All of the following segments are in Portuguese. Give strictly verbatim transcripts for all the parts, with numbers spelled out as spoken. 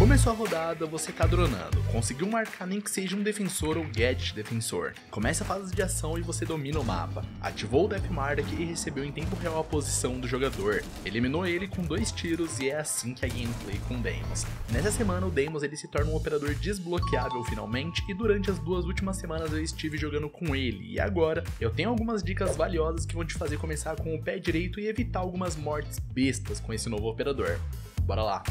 Começou a rodada, você tá dronando, conseguiu marcar nem que seja um defensor ou gadget defensor. Começa a fase de ação e você domina o mapa. Ativou o Deathmark e recebeu em tempo real a posição do jogador. Eliminou ele com dois tiros e é assim que é a gameplay com o Deimos. Nessa semana o Deimos ele se torna um operador desbloqueável finalmente e durante as duas últimas semanas eu estive jogando com ele. E agora eu tenho algumas dicas valiosas que vão te fazer começar com o pé direito e evitar algumas mortes bestas com esse novo operador. Bora lá!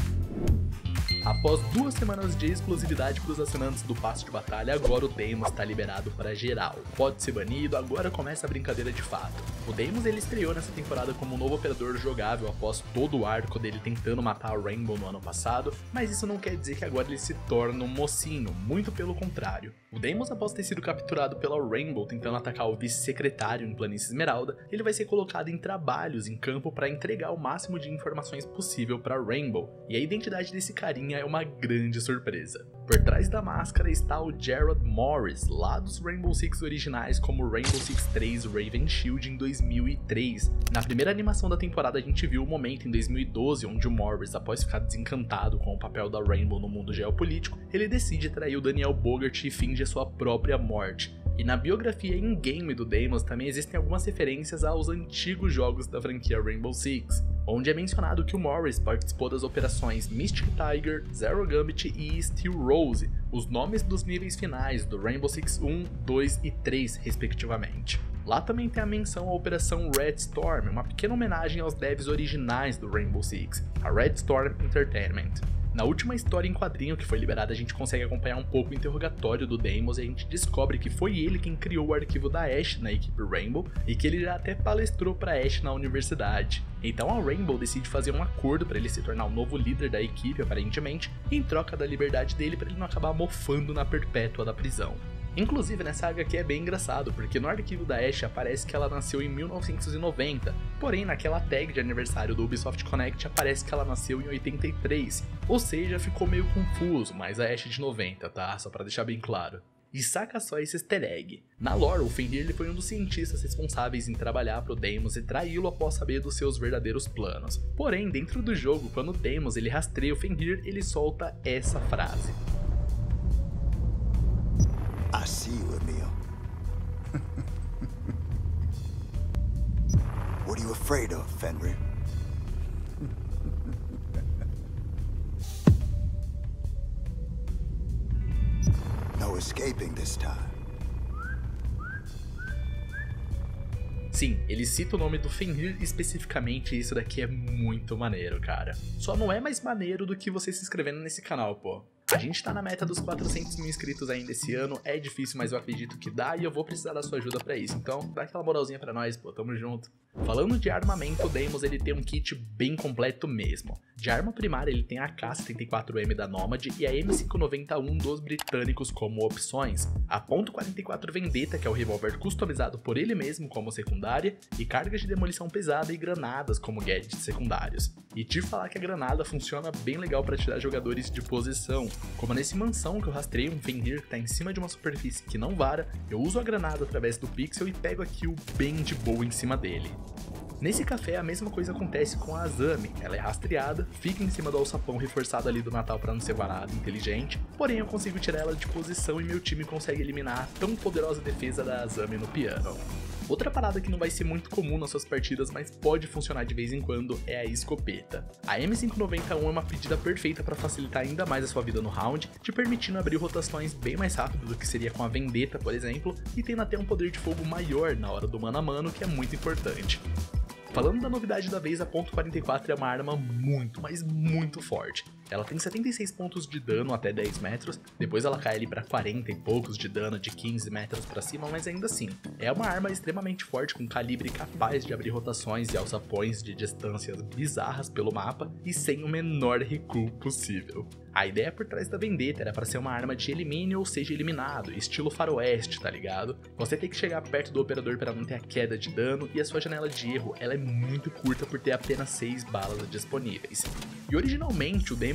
Após duas semanas de exclusividade para os assinantes do passe de batalha, agora o Deimos está liberado para geral. Pode ser banido, agora começa a brincadeira de fato. O Deimos ele estreou nessa temporada como um novo operador jogável após todo o arco dele tentando matar a Rainbow no ano passado, mas isso não quer dizer que agora ele se torna um mocinho, muito pelo contrário. O Deimos, após ter sido capturado pela Rainbow tentando atacar o vice-secretário em Planície Esmeralda, ele vai ser colocado em trabalhos em campo para entregar o máximo de informações possível para a Rainbow, e a identidade desse carinha é uma grande surpresa. Por trás da máscara está o Gerald Morris, lá dos Rainbow Six originais como Rainbow Six três Raven Shield em dois mil e três. Na primeira animação da temporada a gente viu o momento em dois mil e doze onde o Morris, após ficar desencantado com o papel da Rainbow no mundo geopolítico, ele decide trair o Daniel Bogart e finge a sua própria morte. E na biografia in-game do Deimos também existem algumas referências aos antigos jogos da franquia Rainbow Six, onde é mencionado que o Morris participou das operações Mystic Tiger, Zero Gambit e Steel Rose, os nomes dos níveis finais do Rainbow Six um, dois e três respectivamente. Lá também tem a menção à Operação Red Storm, uma pequena homenagem aos devs originais do Rainbow Six, a Red Storm Entertainment. Na última história em quadrinho que foi liberada, a gente consegue acompanhar um pouco o interrogatório do Deimos e a gente descobre que foi ele quem criou o arquivo da Ashe na equipe Rainbow e que ele já até palestrou pra Ashe na universidade. Então a Rainbow decide fazer um acordo para ele se tornar o novo líder da equipe, aparentemente, em troca da liberdade dele para ele não acabar mofando na perpétua da prisão. Inclusive nessa H Q é bem engraçado, porque no arquivo da Ashe aparece que ela nasceu em mil novecentos e noventa, porém naquela tag de aniversário do Ubisoft Connect aparece que ela nasceu em oitenta e três, ou seja, ficou meio confuso, mas a Ashe é de noventa, tá? Só pra deixar bem claro. E saca só esse easter egg. Na lore, o Fenrir ele foi um dos cientistas responsáveis em trabalhar pro Deimos e traí-lo após saber dos seus verdadeiros planos. Porém, dentro do jogo, quando o Deimos ele rastreia o Fenrir, ele solta essa frase. I see you, Emil. What are you afraid of, Fenrir? No escaping this time. Sim, ele cita o nome do Fenrir especificamente e isso daqui é muito maneiro, cara. Só não é mais maneiro do que você se inscrevendo nesse canal, pô. A gente tá na meta dos quatrocentos mil inscritos ainda esse ano, é difícil, mas eu acredito que dá e eu vou precisar da sua ajuda pra isso, então dá aquela moralzinha pra nós, pô, tamo junto. Falando de armamento, o Deimos ele tem um kit bem completo mesmo. De arma primária ele tem a A K setenta e quatro M da Nomad e a M quinhentos e noventa e um dos britânicos como opções, a ponto quarenta e quatro Vendetta, que é o revólver customizado por ele mesmo como secundária, e cargas de demolição pesada e granadas como gadgets secundários. E te falar que a granada funciona bem legal para tirar jogadores de posição, como nesse mansão que eu rastrei um Fenrir que tá em cima de uma superfície que não vara, eu uso a granada através do pixel e pego a kill bem de boa em cima dele. Nesse café a mesma coisa acontece com a Azami, ela é rastreada, fica em cima do alçapão reforçado ali do Natal para não ser varado, inteligente, porém eu consigo tirar ela de posição e meu time consegue eliminar a tão poderosa defesa da Azami no piano. Outra parada que não vai ser muito comum nas suas partidas, mas pode funcionar de vez em quando, é a escopeta. A M quinhentos e noventa e um é uma pedida perfeita para facilitar ainda mais a sua vida no round, te permitindo abrir rotações bem mais rápido do que seria com a Vendetta, por exemplo, e tendo até um poder de fogo maior na hora do mano a mano, que é muito importante. Falando da novidade da vez, a ponto quarenta e quatro é uma arma muito, mas muito forte. Ela tem setenta e seis pontos de dano até dez metros, depois ela cai ali para quarenta e poucos de dano de quinze metros para cima, mas ainda assim, é uma arma extremamente forte com calibre capaz de abrir rotações e alçapões de distâncias bizarras pelo mapa e sem o menor recuo possível. A ideia por trás da Vendetta era para ser uma arma de elimine ou seja eliminado, estilo faroeste, tá ligado? Você tem que chegar perto do operador para não ter a queda de dano e a sua janela de erro ela é muito curta por ter apenas seis balas disponíveis. E originalmente o Deimos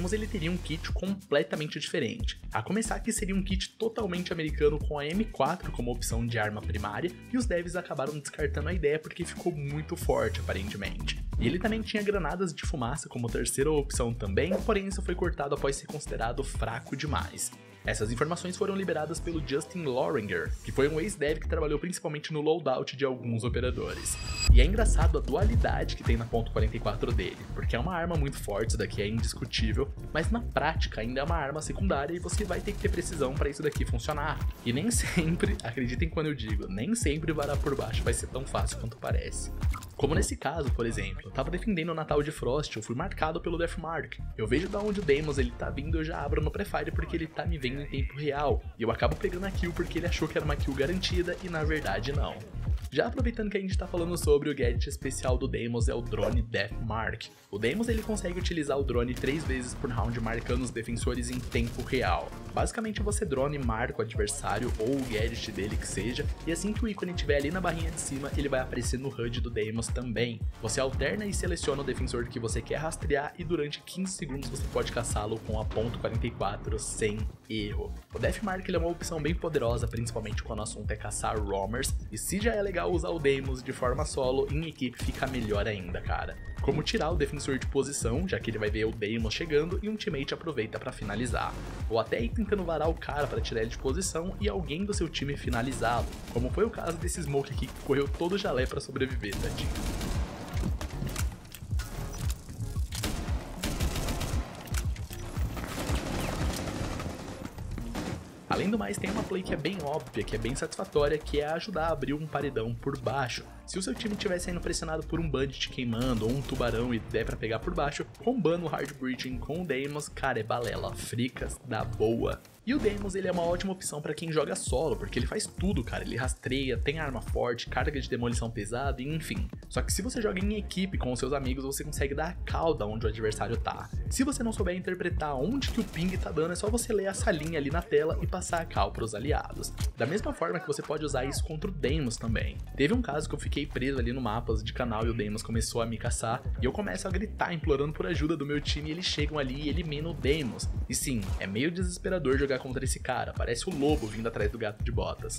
Deimos ele teria um kit completamente diferente, a começar que seria um kit totalmente americano com a M quatro como opção de arma primária, e os devs acabaram descartando a ideia porque ficou muito forte aparentemente. E ele também tinha granadas de fumaça como terceira opção também, porém isso foi cortado após ser considerado fraco demais. Essas informações foram liberadas pelo Justin Loringer, que foi um ex-dev que trabalhou principalmente no loadout de alguns operadores. E é engraçado a dualidade que tem na ponto quarenta e quatro dele, porque é uma arma muito forte, isso daqui é indiscutível, mas na prática ainda é uma arma secundária e você vai ter que ter precisão para isso daqui funcionar. E nem sempre, acreditem quando eu digo, nem sempre varar por baixo vai ser tão fácil quanto parece. Como nesse caso, por exemplo, eu tava defendendo o Natal de Frost, eu fui marcado pelo Deathmark. Eu vejo da onde o Deimos ele tá vindo, eu já abro no Prefire porque ele tá me vendo em tempo real. E eu acabo pegando a kill porque ele achou que era uma kill garantida e na verdade não. Já aproveitando que a gente tá falando sobre o gadget especial do Deimos é o drone Deathmark. O Deimos ele consegue utilizar o drone três vezes por round marcando os defensores em tempo real. Basicamente você drone marca o adversário ou o gadget dele que seja, e assim que o ícone estiver ali na barrinha de cima ele vai aparecer no H U D do Deimos também. Você alterna e seleciona o defensor que você quer rastrear e durante quinze segundos você pode caçá-lo com a ponto quarenta e quatro sem erro. O Deathmark ele é uma opção bem poderosa, principalmente quando o assunto é caçar roamers, e se já é legal usar o Deimos de forma solo, em equipe fica melhor ainda, cara. Como tirar o defensor de posição, já que ele vai ver o Deimos chegando e um teammate aproveita para finalizar. Ou até ir tentando varar o cara para tirar ele de posição e alguém do seu time finalizá-lo, como foi o caso desse Smoke aqui que correu todo o jalé para sobreviver, tadinho. Além do mais, tem uma play que é bem óbvia, que é bem satisfatória, que é ajudar a abrir um paredão por baixo. Se o seu time estiver sendo pressionado por um bandit queimando ou um tubarão e der pra pegar por baixo, rombando o hard breaching com o Deimos, cara, é balela, fricas da boa. E o Deimos ele é uma ótima opção pra quem joga solo, porque ele faz tudo, cara, ele rastreia, tem arma forte, carga de demolição pesada, enfim. Só que se você joga em equipe com os seus amigos, você consegue dar a cauda onde o adversário tá. Se você não souber interpretar onde que o ping tá dando, é só você ler essa linha ali na tela e passar a cal pros aliados. Da mesma forma que você pode usar isso contra o Deimos também. Teve um caso que eu fiquei preso ali no mapa de canal e o Deimos começou a me caçar, e eu começo a gritar implorando por ajuda do meu time e eles chegam ali e eliminam o Deimos. E sim, é meio desesperador jogar contra esse cara, parece o lobo vindo atrás do gato de botas.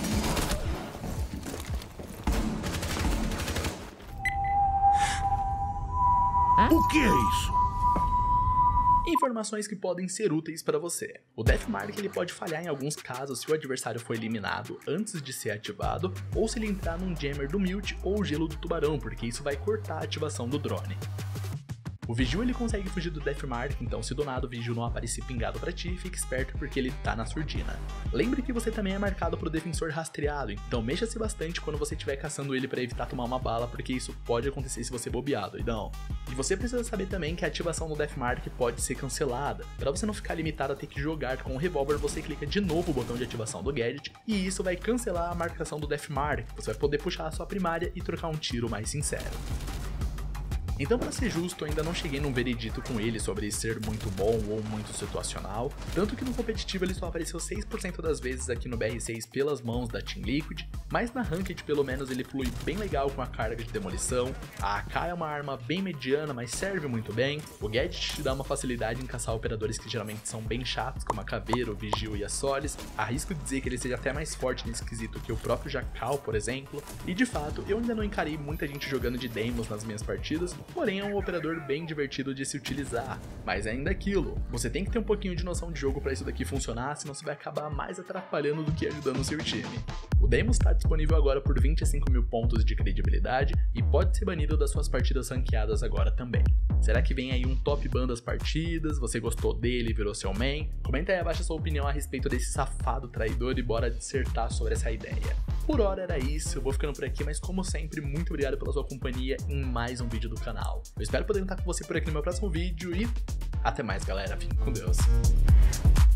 O que é isso? Informações que podem ser úteis para você. O Deathmark ele pode falhar em alguns casos se o adversário foi eliminado antes de ser ativado, ou se ele entrar num jammer do Mute ou gelo do tubarão, porque isso vai cortar a ativação do drone. O Vigil ele consegue fugir do Deathmark, então se do nada o Vigil não aparecer pingado pra ti, fique esperto porque ele tá na surdina. Lembre que você também é marcado pro defensor rastreado, então mexa-se bastante quando você estiver caçando ele pra evitar tomar uma bala, porque isso pode acontecer se você bobear, doidão. E você precisa saber também que a ativação do Deathmark pode ser cancelada. Pra você não ficar limitado a ter que jogar com o revólver, você clica de novo o botão de ativação do gadget, e isso vai cancelar a marcação do Deathmark, você vai poder puxar a sua primária e trocar um tiro mais sincero. Então, pra ser justo, eu ainda não cheguei num veredito com ele sobre ser muito bom ou muito situacional, tanto que no competitivo ele só apareceu seis por cento das vezes aqui no B R seis pelas mãos da Team Liquid, mas na Ranked pelo menos ele flui bem legal com a carga de demolição, a A K é uma arma bem mediana, mas serve muito bem, o gadget te dá uma facilidade em caçar operadores que geralmente são bem chatos, como a Caveira, o Vigil e a Solis, arrisco dizer que ele seja até mais forte nesse quesito que o próprio Jackal, por exemplo, e de fato, eu ainda não encarei muita gente jogando de Deimos nas minhas partidas, porém é um operador bem divertido de se utilizar. Mas ainda é aquilo, você tem que ter um pouquinho de noção de jogo para isso daqui funcionar, senão você vai acabar mais atrapalhando do que ajudando o seu time. O Deimos está disponível agora por vinte e cinco mil pontos de credibilidade e pode ser banido das suas partidas ranqueadas agora também. Será que vem aí um top ban das partidas? Você gostou dele e virou seu main? Comenta aí abaixo a sua opinião a respeito desse safado traidor e bora dissertar sobre essa ideia. Por hora era isso, eu vou ficando por aqui, mas como sempre, muito obrigado pela sua companhia em mais um vídeo do canal. Eu espero poder estar com você por aqui no meu próximo vídeo e até mais, galera. Fique com Deus.